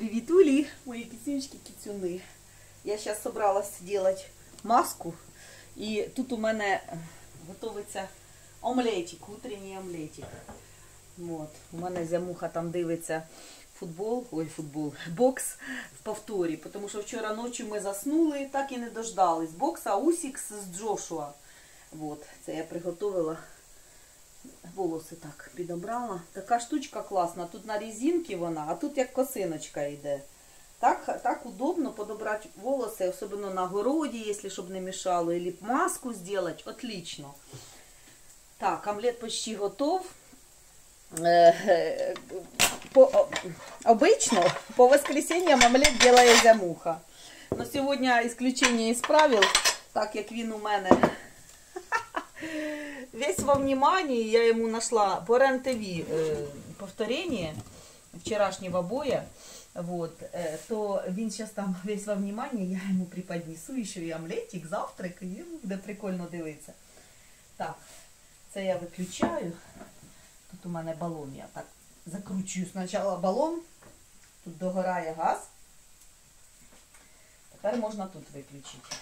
Приветули, мои кисюнечки-кицюны. Я сейчас собралась делать маску. И тут у меня готовится омлетик, утренний омлетик. Вот. У мене зямуха там дивиться бокс в повторі. Тому що вчора ночі ми заснули, так і не дождались. Бокса Усікс з Джошуа. Вот. Це я приготувала. Волоси так підобрала. Така штучка класна. Тут на резинці вона, а тут як косиночка йде. Так удобно подобрати волоси, особливо на городі, якщо щоб не мішало, або маску зробити. Отлично. Так, омлет почти готов. Обычно по воскресеньям омлет делає зямуха. Но сьогодні исключение із правил, так як він у мене весь во внимании, я ему нашла по РЕН-ТВ повторение вчерашнего боя, вот, то він сейчас там весь во внимании, я ему преподнесу еще и омлетик, завтрак, і буде прикольно дивитися. Так, це я виключаю. Тут у мене балон, я так закручую спочатку балон, тут догорає газ. Тепер можна тут виключити.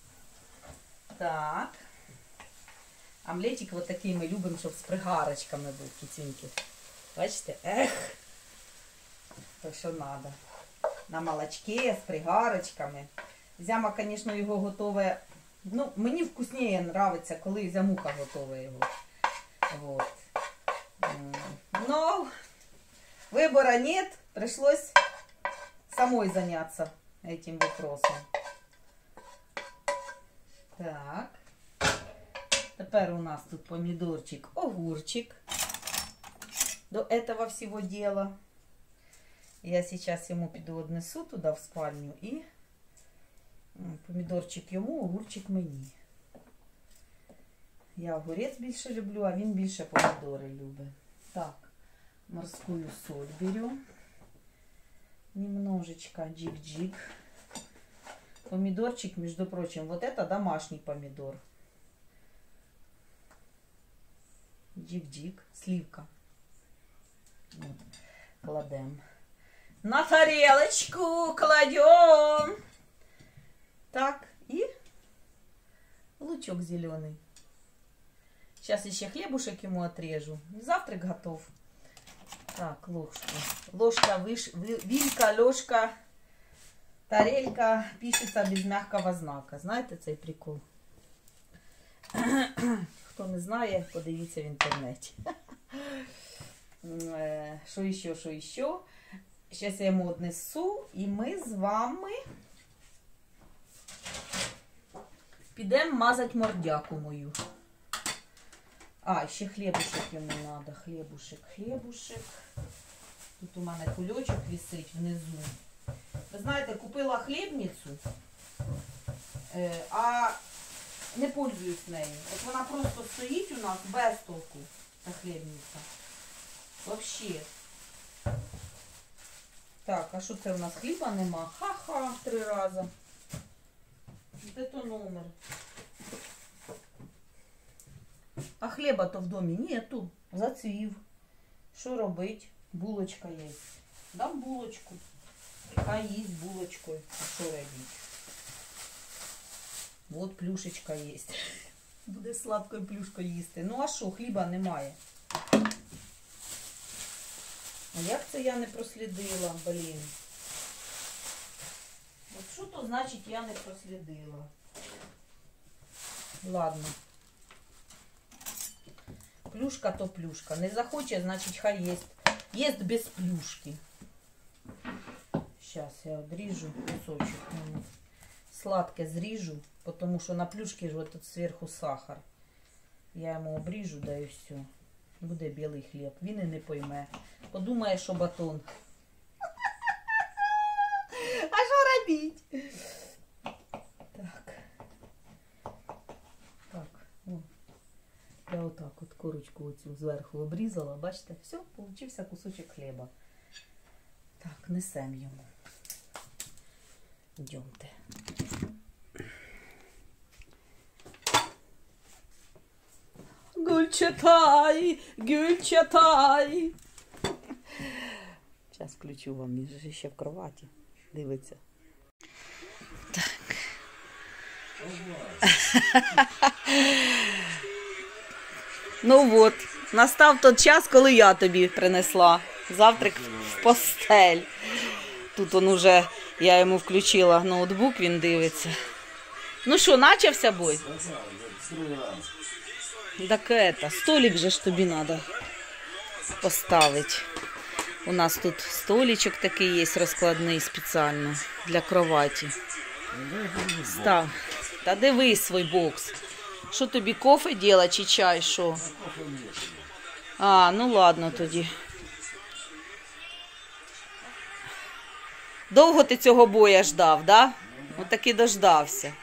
Так. Омлетик вот такий ми любимо, щоб з пригарочками був, кицюньки. Бачите? Ех! То що треба. На молочке, з пригарочками. Зяма, звісно, його готове. Ну, мені вкусніше подобається, коли зямуха готове його. Вот. Но выбора нет, пришлось самой заняться этим вопросом. Так. Теперь у нас тут помидорчик, огурчик до этого всего дела. Я сейчас ему піду однесу туда в спальню и помидорчик ему, огурчик мені. Я огурець більше люблю, а він більше помідори любить. Так, морскую соль берем. Немножечко джик-джик. Помидорчик, между прочим, вот это домашний помидор. Джик-джик, сливка. Вот. Кладем. На тарелочку кладем. Так, и лучок зеленый. Сейчас еще хлебушек ему отрежу. Завтрак готов. Так, ложку. Ложка, вилька, ложка, тарелька пишется без мягкого знака. Знаєте цей прикол? Хто не знає, подивіться в інтернеті. Що ще? Зараз я йому однесу і ми з вами підемо мазати мордяку мою. А, ще хлібушек йому треба. Хлібушек. Тут у мене кульочок висить внизу. Ви знаєте, купила хлібницю, а не пользуюсь нею. От вона просто стоїть у нас без толку, та хлібниця. Вообще. Так, а що це у нас? Хліба нема? Ха-ха, 3 рази. Де то номер? А хліба-то в домі нету. Зацвів. Що робить? Булочка є. Дам булочку. Хай їсть булочкою. А що робить? Вот плюшечка є. Буде сладкою плюшкою їсти. Ну а що, хліба немає. А як це я не прослідила, блін? От що то значить я не прослідила? Ладно. Плюшка то плюшка. Не захоче, значить хай їсть. Їсть без плюшки. Сейчас я отрежу кусочек. Сладке зрежу, потому что на плюшке же вот тут сверху сахар. Я ему обрежу, да и все. Буде білий хліб. Він і не пойме. Подумає, що батон. А що робить? Так. Я отак от корочку оцю зверху обрізала, бачите? Все, получився кусочок хліба. Так, несем йому. Йдемте. Гульчатай, гульчатай. Зараз включу вам, він же ще в кроваті. Дивиться. Так. Ну от, настав той час, коли я тобі принесла завтрак в постель. Тут он уже, я йому включила ноутбук, він дивиться. Ну що, начався бой? Так это, столик же ж тобі треба поставити. У нас тут столичок такий є розкладний спеціально для кроваті. Став. Та дивись свій бокс. Що тобі, кофе діла чи чай, що? А, ну ладно тоді. Довго ти цього боя ждав, да? От таки дождався.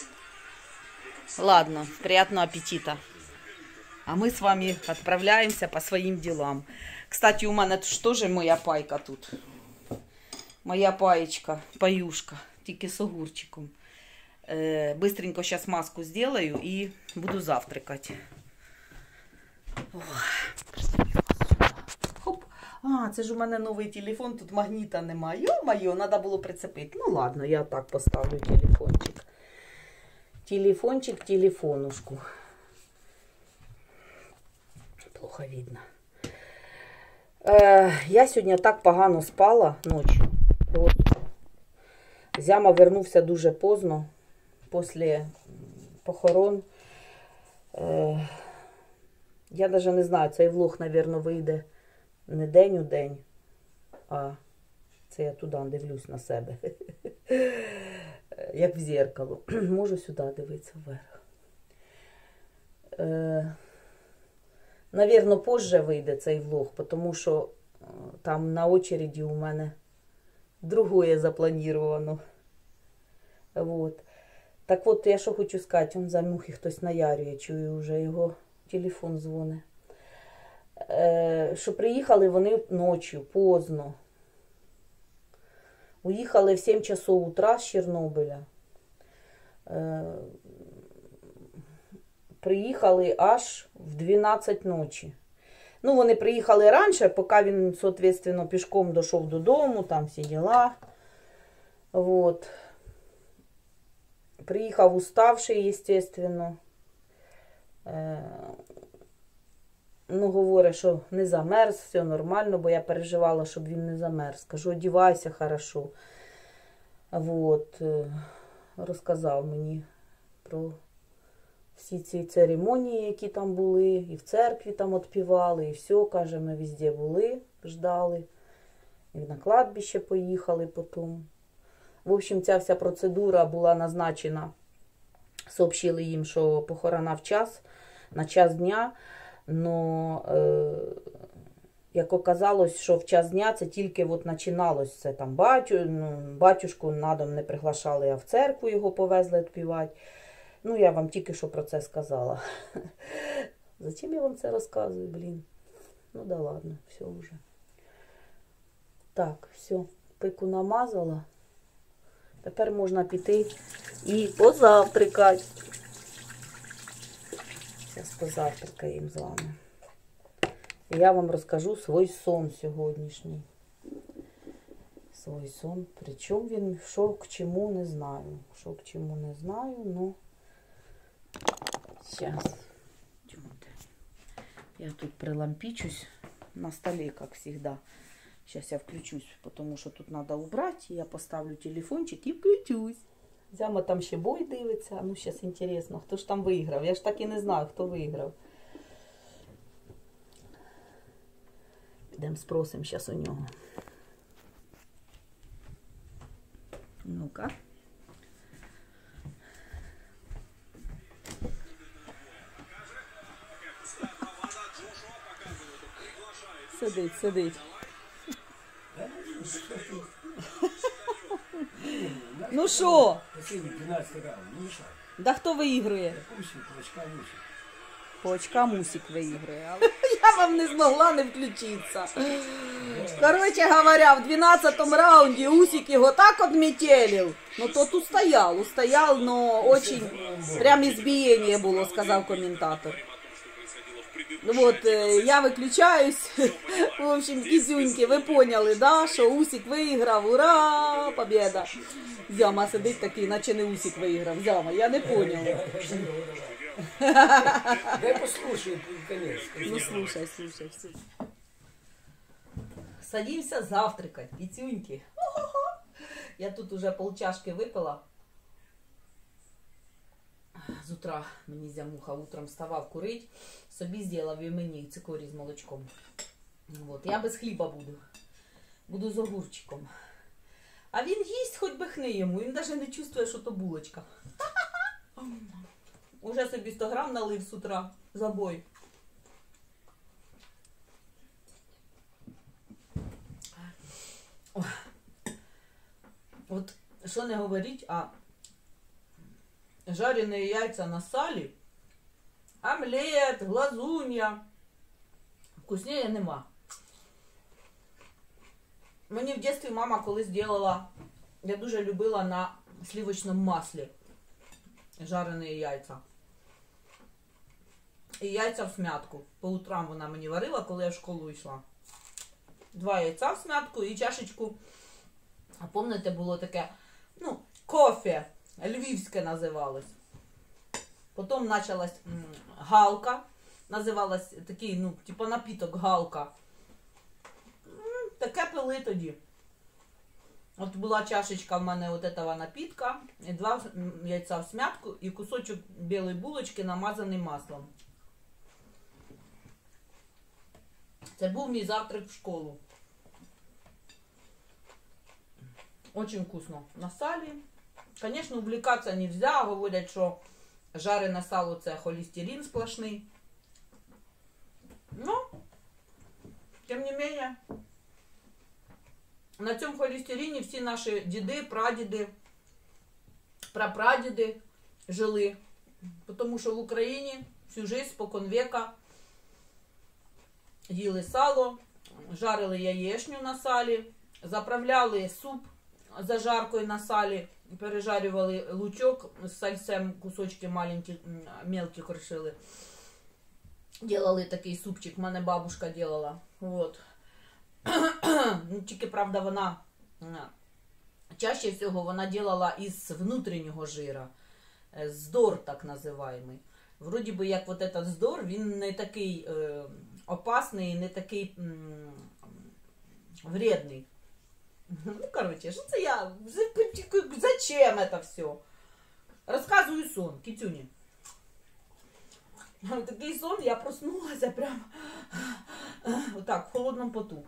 Ладно, приятного аппетита. А мы с вами отправляемся по своим делам. Кстати, у меня тоже моя пайка тут. Моя паечка, паюшка, тільки з огурчиком. Быстренько сейчас маску сделаю и буду завтракать. Хоп. А, це ж у мене новий телефон, тут магніта немає. Йо-моє, треба було прицепити. Ну ладно, я так поставлю телефончик. Телефончик, телефонушку. Плохо видно. Я сьогодні так погано спала ночі. От. Зяма вернувся дуже поздно, після похорон. Я навіть не знаю, цей влог, мабуть, вийде не день у день, а це я туди дивлюсь на себе. Як в зеркало. Можу сюди дивитися вверх. Навірно, позже вийде цей влог, тому що там на очереді у мене другое запланировано. Вот. Так от, я що хочу сказати, он за мухи хтось наярює, чую, вже його телефон дзвонить. Що приїхали вони ночі, поздно. Уїхали в 7 часов утра з Чорнобиля. Приїхали аж в 12 ночі. Ну, вони приїхали раніше, поки він, соответственно, пішком дійшов додому, там всі діла. Вот. Приїхав уставший, естественно. Ну, говорить, що не замерз, все нормально, бо я переживала, щоб він не замерз. Кажу, одівайся хорошо. Вот. Розказав мені про всі ці церемонії, які там були, і в церкві там відпівали, і все, каже, ми везде були, ждали. І на кладбище поїхали потім. В общем, ця вся процедура була назначена. Сообщили їм, що похорона в час, на час дня. Но, як оказалось, що в час дня це тільки от починалось. Це там батюшку на дом не приглашали, а в церкву його повезли відпівати. Ну, я вам тільки що про це сказала. Зачем я вам це розказую, блін? Ну, да ладно, все вже. Так, все, пику намазала. Тепер можна піти і позавтракати. Зараз позавтракаємо з вами. І я вам розкажу свій сон сьогоднішній. Свій сон. Причому він, що к чому, не знаю. Що к чому, не знаю, но... Сейчас. Я тут прилампичусь на столе, как всегда. Сейчас я включусь, потому что тут надо убрать. Я поставлю телефончик и включусь. Зяма там ще бой дивиться. Ну, сейчас интересно, хто ж там виграв. Я ж так і не знаю, хто виграв. Підемо спросимо зараз у нього. Ну-ка. Сидить, сидить. Ну що? Да хто виігрує? По очкам Усик виігрує. Але я вам не змогла не включитися. Короче говоря, в 12-му раунді Усик його так одметелив. Ну тот устоял, но очень прям избиение було, сказав коментатор. Вот, я виключаюсь. В общем, кисюньки, ви поняли, да, що Усік виграв. Ура! Побєда! Зяма сидить такий, наче не Усік виграв. Зяма, я не поняла. Дай послушай, конец. Ну, слушай. Садимся завтракать, кисюньки. Я тут уже полчашки випила. З утра мені зямуха утром вставав курить, собі зробив і мені цикорій з молочком. Вот. Я без хліба буду з огурчиком. А він їсть, хоч би хни йому, він навіть не чувствує, що то булочка. Уже собі 100 грам налив з утра, забой. От, що не говорить, а жареные яйца на салі, омлет, глазунья. Вкуснее нема. Мені в дитинстві мама колись делала, я дуже любила на сливочному маслі жареные яйця. І яйця в смятку. По утрам вона мені варила, коли я в школу йшла. 2 яйця в смятку і чашечку. А пам'ятаєте, було таке, ну, кофе. Львівське називалось. Потім почалась галка. Називалась такий, ну, типу напіток галка. Таке пили тоді. От була чашечка в мене от этого напітка, і 2 яйця в смятку, і кусочок білої булочки, намазаний маслом. Це був мій завтрак в школу. Очень вкусно. На салі. Конечно, увлекаться нельзя. Говорять, що жарене сало – це холестерин сплошний. Но, тем не менее, на цьому холестерині всі наші діди, прадіди, прапрадіди жили. Тому що в Україні всю жизнь, спокон века, їли сало, жарили яєчню на салі, заправляли суп зажаркою на салі, пережарювали лучок з сальцем, кусочки маленькі, мелкі крушили. Делали такий супчик, мене бабушка делала. Вот. Тільки, правда, вона чаще всього вона делала із внутрішнього жира. Здор, так називаємий. Вроді би, як вот этот здор, він не такий опасний, не такий вредний. Ну, короче, що це я? Зачем это все? Розказую сон, китюні. Такий сон, я проснулася прямо отак, в холодному поту.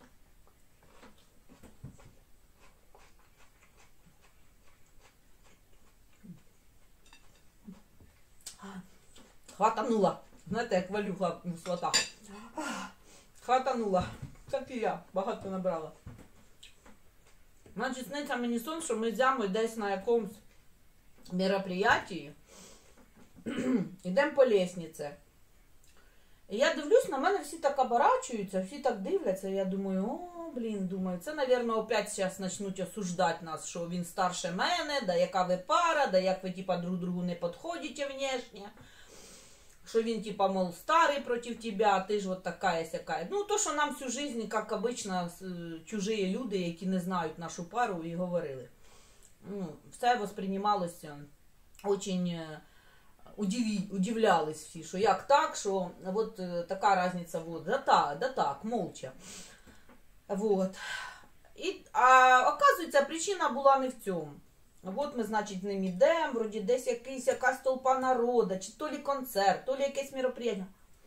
Хватанула. Знаєте, як валюха в сватах. Хватанула. Так і я, багато набрала. Значить, сниться мені сон, що ми з Зямою десь на якомусь мероприятии йдемо по лестниці. І я дивлюсь, на мене всі так оборачуються, всі так дивляться. І я думаю, о, блін, думаю, це, мабуть, опять зараз почнуть осуждати нас, що він старше мене, да яка ви пара, да як ви, типа, друг другу не підходите внешне. Що він, типа, мол, старий проти тебе, а ти ж от така сяка. Ну, то, що нам всю жизнь, як обично, чужі люди, які не знають нашу пару, і говорили. Ну, все восприймалося очень... Удивлялись всі, що як так, що от така різниця, вот, да так, молча. Вот. А оказується, причина була не в цьому. От ми, значить, з ним йдемо, вроді десь якась толпа народу, чи то лі концерт, то лі якесь мероприятие.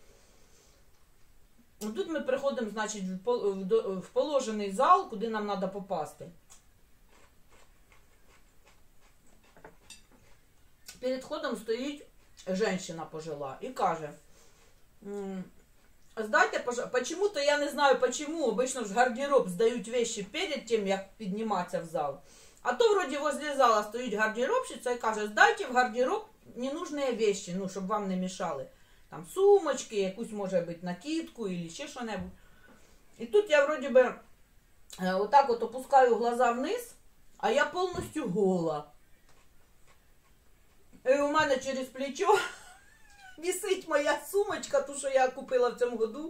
Тут ми приходимо, значить, в положений зал, куди нам треба попасти. Перед входом стоїть женщина пожила и каже, сдайте, почему-то, я не знаю почему, обычно в гардероб сдают вещи перед тем, як підніматися в зал. А то вроде возле зала стоїть гардеробщиця і каже, сдайте в гардероб ненужные вещи, ну, щоб вам не мешали. Там сумочки, якусь, може бути, накидку или ще що-небудь. І тут я вроде би отак от опускаю глаза вниз, а я повністю гола. І у мене через плечо висить моя сумочка, ту, що я купила в цьому году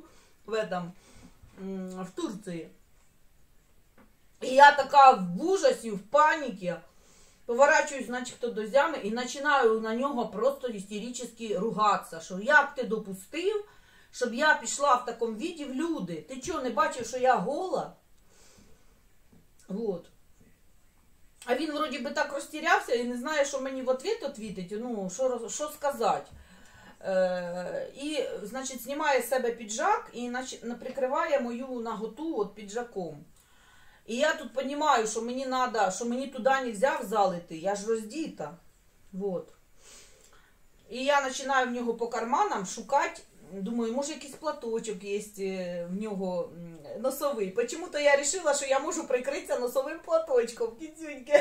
в Турції. І я така в ужасі, в паніці, поворачуюсь, начебто, до зями і починаю на нього просто істерично ругатися, що як ти допустив, щоб я пішла в такому віді в люди? Ти чого, не бачив, що я гола? Вот. А він вроді би так розтірявся і не знає, що мені в ответ відповідати, ну, що сказати. І, значить, знімає з себе піджак і прикриває мою наготу от піджаком. І я тут розумію, що мені надо, що мені туди не можна в зал іти, я ж роздіта. Вот. І я починаю в нього по карманам шукати, думаю, може якийсь платочок є в нього носовий. Почему-то я вирішила, що я можу прикритися носовим платочком, кіцюньки.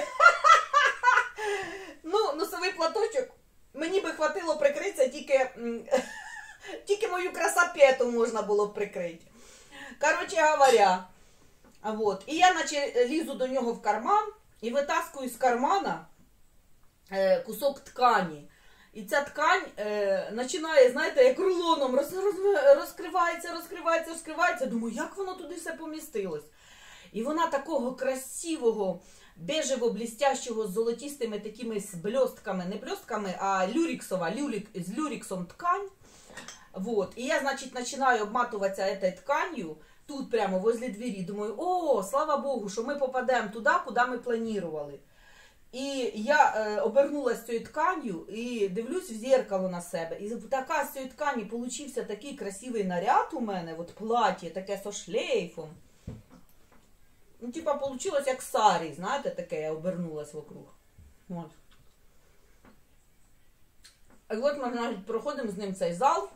Ну, носовий платочок, мені би хватило прикритися, тільки мою красопету можна було б прикрити. Короче говоря, вот. І я наче лізу до нього в карман і витаскую з кармана кусок ткані. І ця ткань починає, знаєте, як рулоном розкривається. Думаю, як воно туди все помістилось? І вона такого красивого, бежево-блістящого з золотистими такими з бльостками, не бльостками, а з люрексом ткань. Вот. І я, значить, починаю обматуватися этой тканью, тут прямо возле двері. Думаю, о, слава Богу, що ми попадемо туди, куди ми планували. І я обернулася цією тканью і дивлюсь в зеркало на себе. І така з цієї ткані получився такий красивий наряд у мене, от плаття, таке со шлейфом. Ну, типа, получилось як сарі, знаєте, таке, я обернулась вокруг. От. І от ми, значить, проходимо з ним цей зал.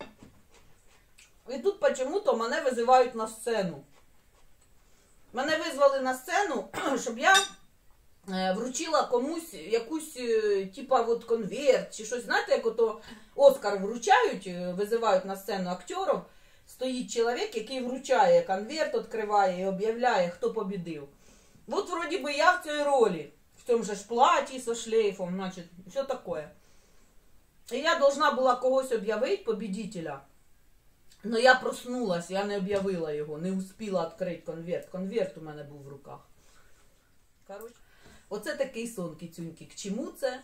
І тут почему-то мене визивають на сцену. Мене визвали на сцену, щоб я вручила комусь якусь, типа, от конверт чи щось. Знаєте, як ото Оскар вручають, визивають на сцену актерів, стоїть чоловік, який вручає конверт, відкриває і об'являє, хто побідив. От, вроді би, я в цій ролі, в цьому же ж платі со шлейфом, значить, все таке. І я должна була когось об'явити, побідителя. Но я проснулась, я не об'явила його, не успіла відкрити конверт. Конверт у мене був в руках. Короче, оце такий сон, кицюньки. К чому це?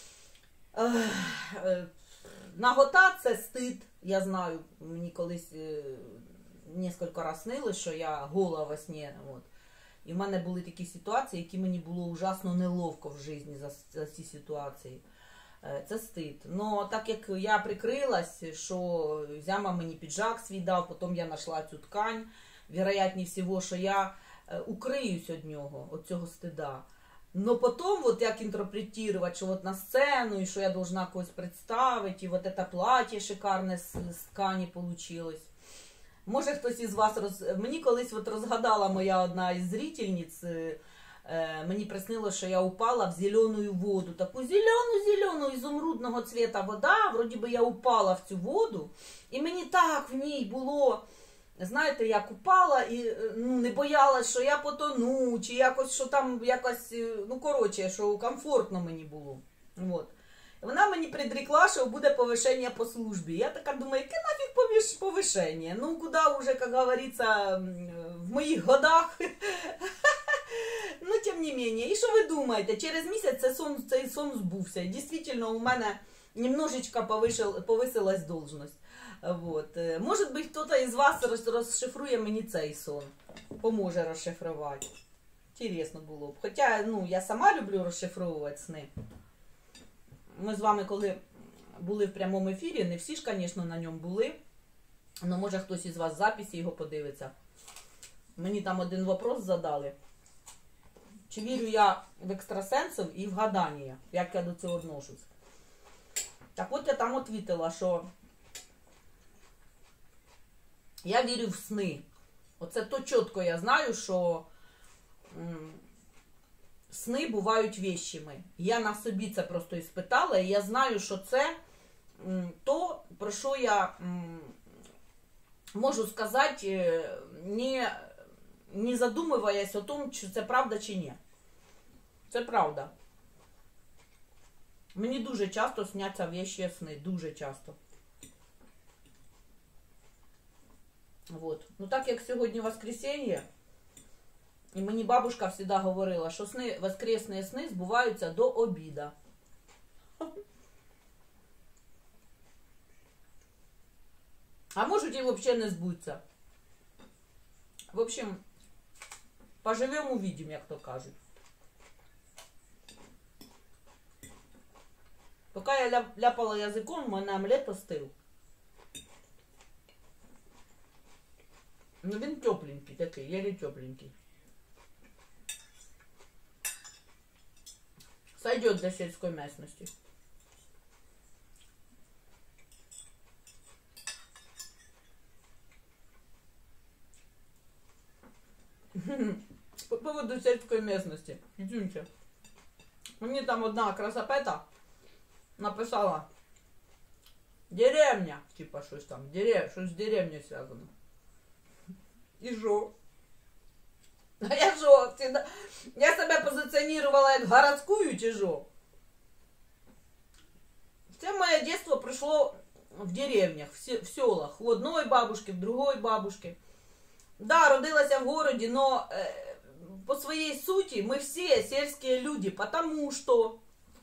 Нагота – це стид, я знаю. Мені колись кілька разів снилось, що я гола во сні. От. І в мене були такі ситуації, які мені було ужасно неловко в житті за ці ситуації. Це стид. Но так як я прикрилась, що зяма мені піджак свій дав, потім я знайшла цю ткань, вероятніше всього, що я укриюсь від нього, від цього стида. Но потім, от як інтерпретувати, що от на сцену, і що я должна когось представити, і от це плаття шикарне з ткані получилось. Може хтось із вас, мені колись от розгадала моя одна із зрительниць, мені приснилось, що я упала в зеленую воду. Таку зелену, ізумрудного цвета вода. Вроді би я упала в цю воду. І мені так в ній було, знаєте, я упала і не боялась, що я потону, чи якось, що там якось, ну коротше, що комфортно мені було. От. Вона мені предрекла, що буде повишення по службі. Я така думаю, яке нафіг повишення? Ну, куди вже, як говориться, в моїх годах. Ну, тим не менее. І що ви думаєте? Через місяць цей сон збувся. І дійсно у мене немножечко повисилась должность. Вот. Може бути, хтось із вас розшифрує мені цей сон. Поможе розшифрувати. Інтересно було б. Хоча, ну, я сама люблю розшифровувати сни. Ми з вами, коли були в прямому ефірі, не всі ж, звісно, на ньому були. Але може хтось із вас в записі його подивиться. Мені там один вопрос задали. Чи вірю я в екстрасенсів і в гадання, як я до цього відношусь. Так от я там відповіла, що я вірю в сни. Оце то чітко я знаю, що сни бувають вещими. Я на собі це просто іспитала, і я знаю, що це то, про що я можу сказати, не задумываясь о том, чи це правда чи ні. Це правда. Мені дуже часто сняться вещі сни, дуже часто. Вот. Ну так як сьогодні воскресенье, і мені бабушка завжди говорила, що сни, воскресні сни збуваються до обіда. А можуть і взагалі не збуться. В общем, поживемо, увидим, як то кажуть. Поки я ляпала язиком, у мене омлет остив. Ну він тепленький такий, єлі тепленький. Сойдет для сельской местности. По поводу сельской местности. Извините. Мені там одна красопета написала деревня, типа щось там, щось з деревнею зв'язано. І жо? А я жо? Я себе позиціонувала як городською чи жо? Все моє дитинство пройшло в деревнях, в селах. У одної бабушки, в другої бабушки. Да, родилася в городі, но по своей сути мы все сельские люди, потому что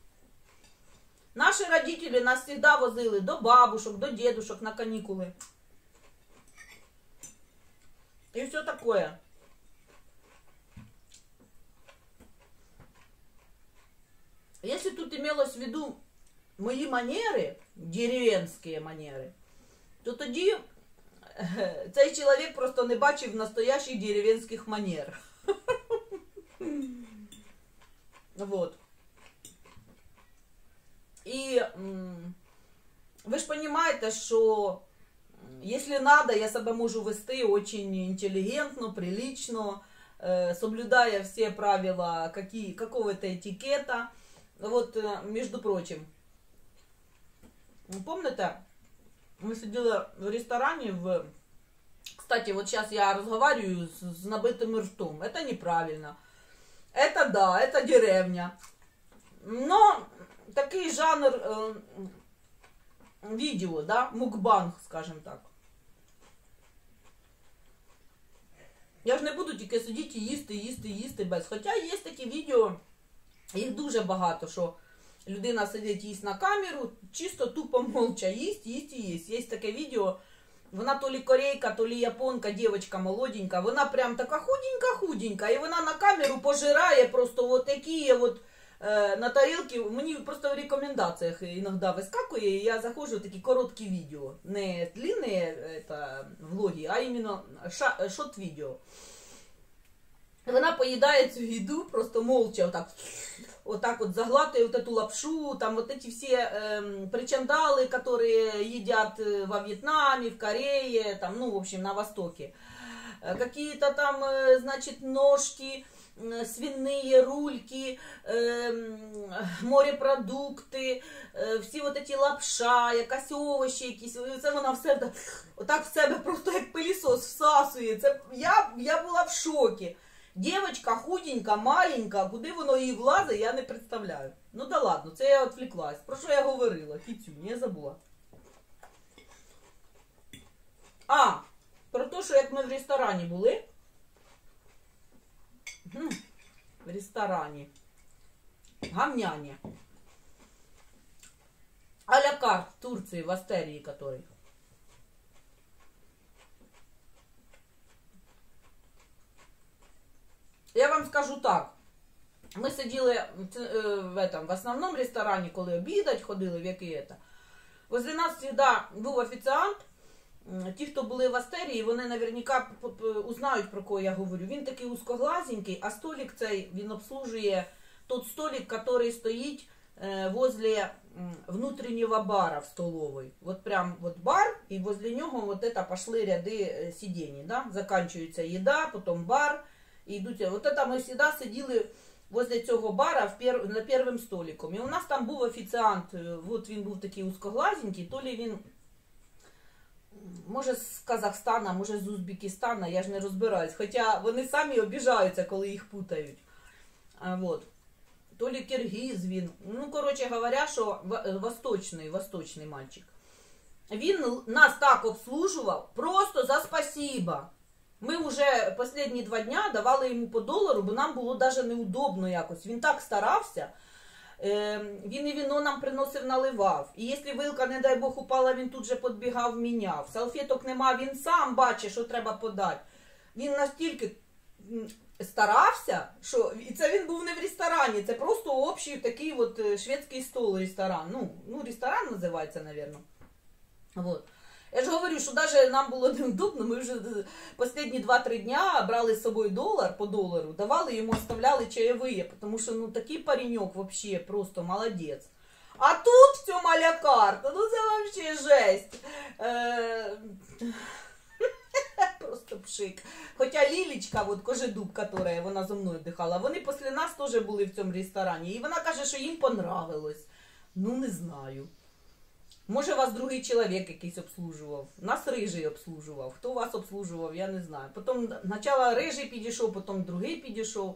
наши родители нас всегда возили до бабушек, до дедушек на каникулы. И все такое. Если тут имелось в виду мои манеры, деревенские манеры, то тоді цей чоловік просто не бачив настоящих деревенських манер. Вот. І ви ж розумієте, що якщо надо, я себе можу вести очень інтелігентно, прилично, соблюдая все правила какого-то этикета. Вот, между прочим, помните, мы сидели в ресторане Кстати, вот сейчас я разговариваю с набитым ртом. Это неправильно. Это да, это деревня. Но такий жанр видео, да, мукбанг, скажем так. Я ж не буду тільки сидіти і їсти без. Хоча є такі відео, їх дуже багато, що людина сидить, їсть на камеру, чисто тупо молча їсть. Є таке відео, вона то лі корейка, то лі японка, дівчинка молоденька, вона прям така худенька, і вона на камеру пожирає просто вот такі вот на тарілки. Мені просто в рекомендаціях іноді вискакує, і я заходжу в такі короткі відео. Не длинні влоги, а іменно шорт-відео. Вона поїдає цю їду, просто молча, отак от заглатує вот эту лапшу, там вот эти все причандалы, которые едят во Вьетнаме, в Корее, там, ну, в общем, на Востоке. Какие-то там, значит, ножки, свиные рульки, морепродукти, всі вот эти лапша, якась овочі якісь, це вона все отак в себе просто як пилісос всасує. Це, я була в шокі. Дівчинка худенька, маленька, куди воно їй влазить, я не представляю. Ну да ладно, це я відвлеклась. Про що я говорила? Кітю, я забула. А, про те, що як ми в ресторані були. В ресторані. Гамняні. А-ля карт в Турції, в Астерії, который. Я вам скажу так. Ми сиділи в основному ресторані, коли обідать ходили, в який это. Возле нас завжди був офіціант. Ті, хто були в Астерії, вони наверняка узнають, про кого я говорю. Він такий узкоглазенький, а столик цей, він обслужує тот столик, який стоїть возле внутреннего бара в столовой. Вот прям вот бар, и возле нього вот это пошли ряди сидений, да? Заканчивается еда, потом бар, и йдуть. Вот это ми всегда сиділи возле цього бара на первим столиком. І у нас там був офіціант, вот він був такий узкоглазенький, то ли він, може з Казахстана, може з Узбекистана, я ж не розбираюсь. Хоча вони самі обіжаються, коли їх путають. Вот. То ли киргиз він. Ну, короче говоря, що восточний мальчик. він нас так обслужував, просто за спасибо. Ми вже останні 2 дня давали йому по $1, бо нам було навіть неудобно якось. Він так старався. Він і віно нам приносив, наливав. І якщо вилка, не дай Бог, упала, він тут же підбігав, міняв. Салфеток нема, він сам бачить, що треба подати. Він настільки старався, що... І це він був не в ресторані, це просто общий такий от шведський стол ресторан. Ну ресторан називається, мабуть. Вот. Я ж говорю, що навіть нам було неудобно, ми вже останні 2-3 дня брали з собою $1 по $1, давали йому, оставляли чаєвые, тому що ну такий паренек вообще просто молодець. А тут в цьому а-ля карта, ну це вообще жесть. Просто пшик. Хоча Лілічка, от Кожедуб, яка вона зі мною дихала, вони після нас теж були в цьому ресторані. І вона каже, що їм понравилось. Ну не знаю. Може вас другий чоловік якийсь обслужував. Нас рижий обслужував. Хто вас обслужував, я не знаю. Потім спочатку рижий підійшов, потім другий підійшов.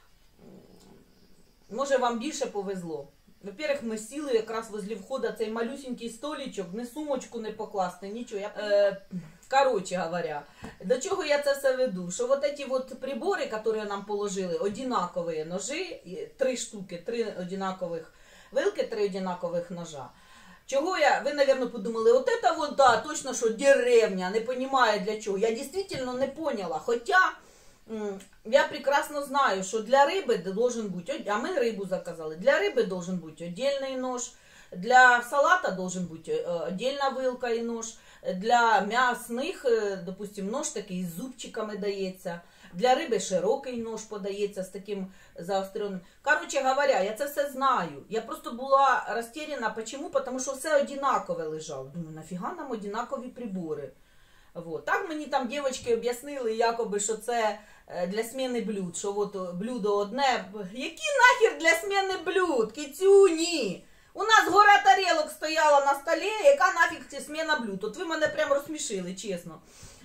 Може вам більше повезло. Во-первых, ми сіли якраз возле входу, цей малюсенький столичок, ні сумочку не покласти, нічого. Короче говоря, до чого я це все веду? Що вот эти вот прибори, які нам положили, одинакові ножи, 3 штуки, 3 одинакових вилки, 3 одинакових ножа. Чого я, ви, наверное, подумали, вот это вот, да, точно, що деревня, не понимаю для чого. Я дійсно не поняла, хоча я прекрасно знаю, що для риби должен бути, а ми рибу заказали, для риби должен бути отдельний нож, для салата должен бути отдельна вилка і нож, для м'ясних, допустим, нож такий з зубчиками дається, для риби широкий нож подається з таким заостреним. Короче говоря, я це все знаю. Я просто була розтеряна. Почему? Потому що все одинакове лежало. Думаю, нафіга нам одинакові прибори? Вот. Так мені там дівчатки об'яснили, якоби, що це для зміни блюд. Що от блюдо одне. Які нахер для зміни блюд? Кицюні! У нас гора тарелок стояла на столі, яка нафіг зміна блюд? От ви мене прям розсмішили, чесно.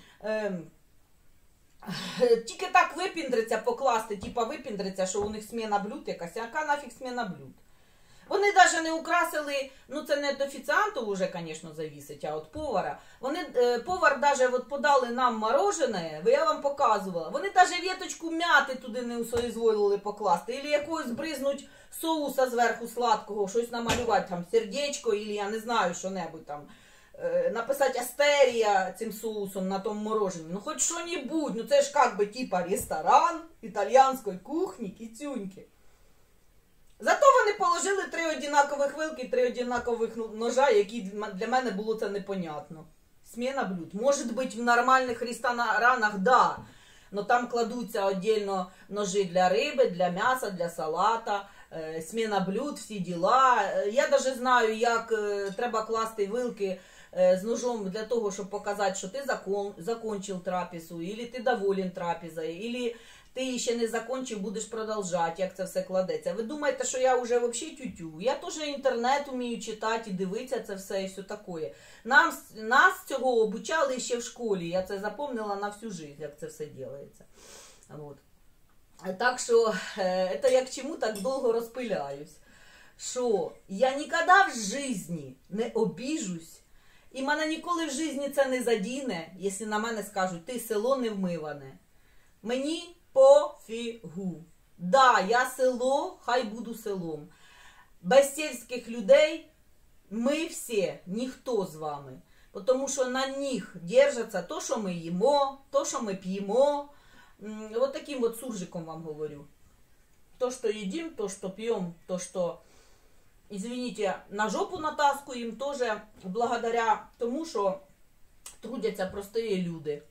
Тільки так випіндриться покласти, типа випіндриться, що у них зміна блюд якась, яка нафіг зміна блюд. Вони навіть не украсили, ну це не від офіціанту вже, звісно, завісить, а від повара. Вони, повар навіть от подали нам морожене, я вам показувала, вони навіть веточку м'яти туди не соізволили покласти, або якогось бризнуть соуса зверху сладкого, щось намалювати, там сердечко, або я не знаю, що-небудь там. Написати астерія цим соусом на тому мороженні. Ну хоч що-небудь, ну це ж як би типа ресторан італійської кухні, кицюньки. Зато вони положили 3 одинакових вилки, 3 одинакових ножа, які для мене було це непонятно. Сміна блюд. Може бути в нормальних ресторанах, да, но там кладуться віддільно ножі для риби, для м'яса, для салата, сміна блюд, всі діла. Я навіть знаю, як треба класти вилки з ножом для того, щоб показати, що ти закончив трапезу, або ти доволен трапезою, або ти ще не закончив, будеш продовжувати, як це все кладеться. Ви думаєте, що я вже взагалі тютю? Я теж інтернет вмію читати і дивитися це все і все таке. Нас цього обучали ще в школі, я це запам'ятала на всю життя, як це все робиться. Вот. Так що, це я к чому так довго розпиляюсь. Що я ніколи в житті не обіжусь, і мене ніколи в житті це не задіне, якщо на мене скажуть, ти село не вмиване. Мені пофігу. Да, я село, хай буду селом. Без сільських людей ми всі, ніхто з вами. Тому що на них держаться то, що ми їмо, то, що ми п'ємо. Вот таким вот суржиком вам говорю. То, что едим, то, что пьем, то, что, извините, на жопу натаскуем, тоже благодаря тому, что трудятся простые люди.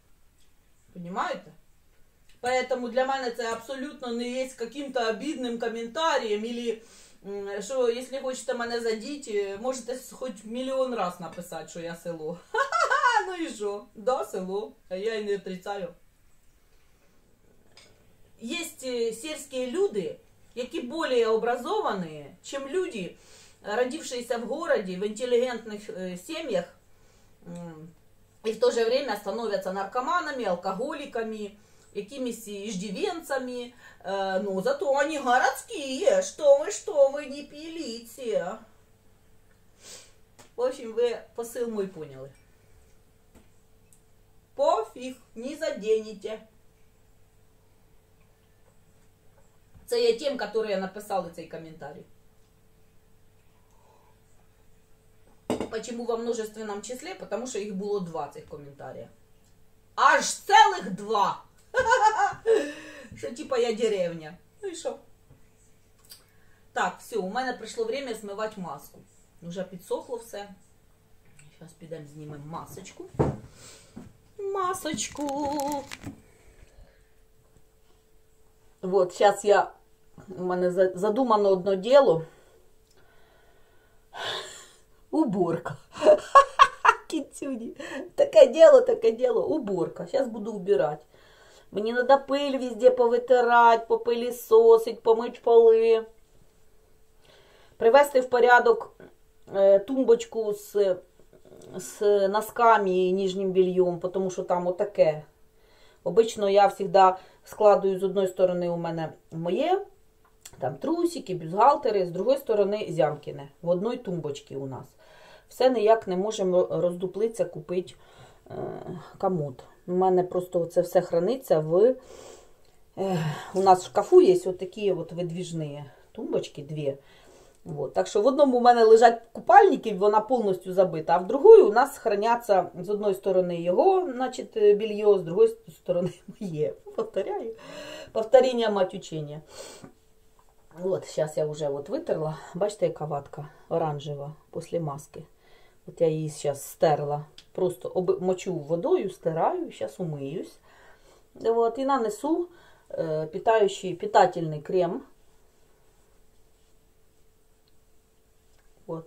Понимаете? Поэтому для меня это абсолютно не есть каким-то обидным комментарием, или что, если хочете мене задеть, можете хоть миллион раз написать, что я село. Ха-ха-ха, ну и что? Да, село, а я и не отрицаю. Есть сельские люди, які более образованные, чем люди, родившиеся в городе, в интеллигентных семьях, и в то же время становятся наркоманами, алкоголиками, какими-то иждивенцами, но зато они городские, что вы, не пилите. В общем, ви посил мой поняли. Пофіг, не заденете. Це я тим, які написали цей коментарій. Почему во множественном числе? Потому что их было 2 цих комментария. Аж целых 2! Что типа я деревня. Ну и что? Так, все, у мене прийшло время смивати маску. Уже підсохло все. Зараз підемо знімемо масочку. Масочку. Вот, сейчас у мене задумано одно діло. Уборка. Кицюні. Таке діло. Уборка. Сейчас буду убирать. Мені надо пыль везде повитирати, попилісосить, помить поли. Привести в порядок тумбочку з носками і нижнім бельем, тому що там отаке. Обично я завжди складую з одної сторони у мене моє, там трусики, бюстгальтери, з другої сторони зямкіне. В одній тумбочці у нас. Все ніяк не можемо роздуплитися, купити комод. У мене просто це все храниться у нас в шкафу є отакі от видвіжні тумбочки, 2. Вот. Так що в одному у мене лежать купальники, вона повністю забита, а в другої у нас храняться з одної сторони його, значить, белье, з другої сторони моє. Повторяю. Повторення мать учення. От, зараз я вже витерла. Бачите, яка ватка оранжева після маски. От я її зараз стерла. Просто мочу водою, стираю, зараз умиюсь. От, і нанесу питательний крем. От.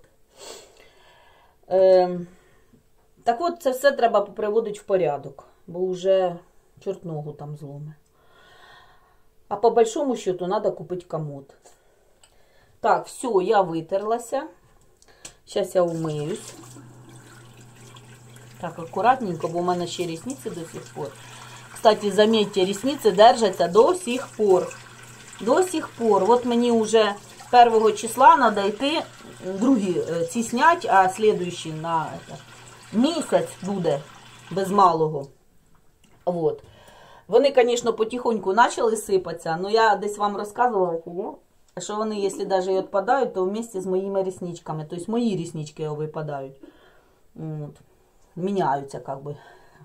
Так от, це все треба приводити в порядок, бо вже чорт ногу там зломе. А по большому счету треба купити комод. Так, все, я витерлася. Зараз я умиюсь. Так, акуратненько, бо у мене ще ресниці до сих пор. Кстати, заметьте, ресниці держаться до сих пор. До сих пор. От мені вже 1 числа треба йти, другі ці снять, а слідуючий на місяць буде без малого. Вот. Вони, звісно, потихоньку почали сипатися, але я десь вам розказувала, що вони, якщо навіть і відпадають, то вместе з моїми ресничками. Тобто мої реснички випадають. От. Міняються, як би.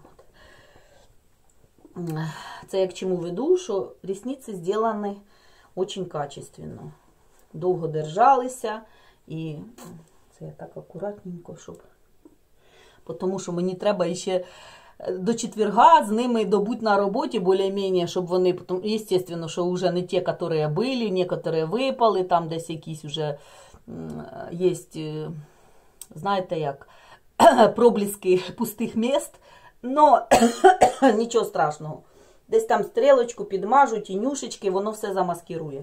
Це я к чому веду, що ресниці зроблені дуже качественно. Довго держалися. І це я так акуратненько, щоб... Тому що мені треба ще до четверга з ними добути на роботі більш-менш, щоб вони, звісно, що вже не ті, які були, некоторі випали, там десь якісь вже є, знаєте як, проблески пустих міст, но нічого страшного. Десь там стрілочку підмажу, тінюшечки, воно все замаскирує.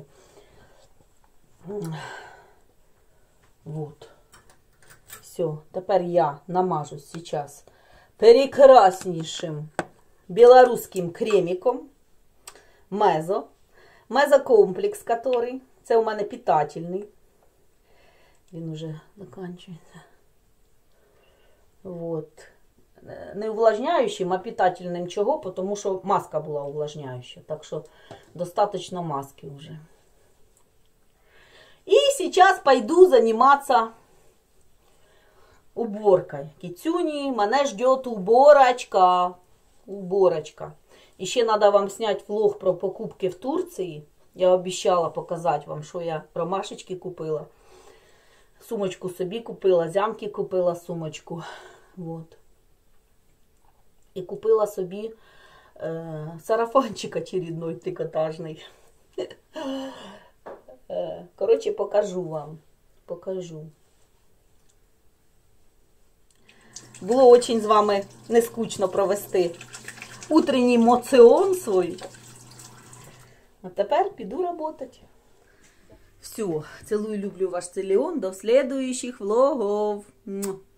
Вот. Все, тепер я намажусь сейчас прекраснейшим белорусским кремиком Мезо. Мезокомплекс, который. Це у мене питательний. Він уже заканчується. Вот. Не увлажняючим, а питательним. Чого? Тому що маска була увлажняюча. Так що достаточно маски уже. И сейчас пойду заниматься уборкой. Кицюни, мене ждет уборочка. Уборочка. І ще надо вам снять влог про покупки в Турції. Я обіцяла показати вам, що я ромашечки купила. Сумочку собі купила, зямки купила сумочку. Вот. І купила собі сарафанчик очередной трикотажний. Короче, покажу вам. Покажу. Було очень з вами нескучно провести утренній моціон свій. А тепер піду работать. Все, целую, люблю ваш целион. До следующих влогов.